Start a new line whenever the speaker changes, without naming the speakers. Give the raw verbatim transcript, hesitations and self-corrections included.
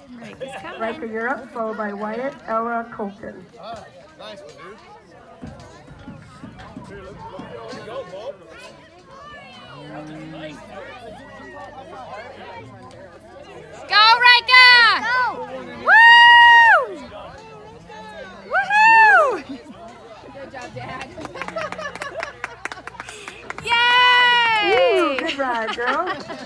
Ryker, you're up, followed by Wyatt, Ella, Colton.
Ah, nice one, dude. Here, let's go. Here you go, Bob.
Go, Ryka! Go! Woo! Woohoo! Good job, Dad. Yay!
Woo, good ride, girl.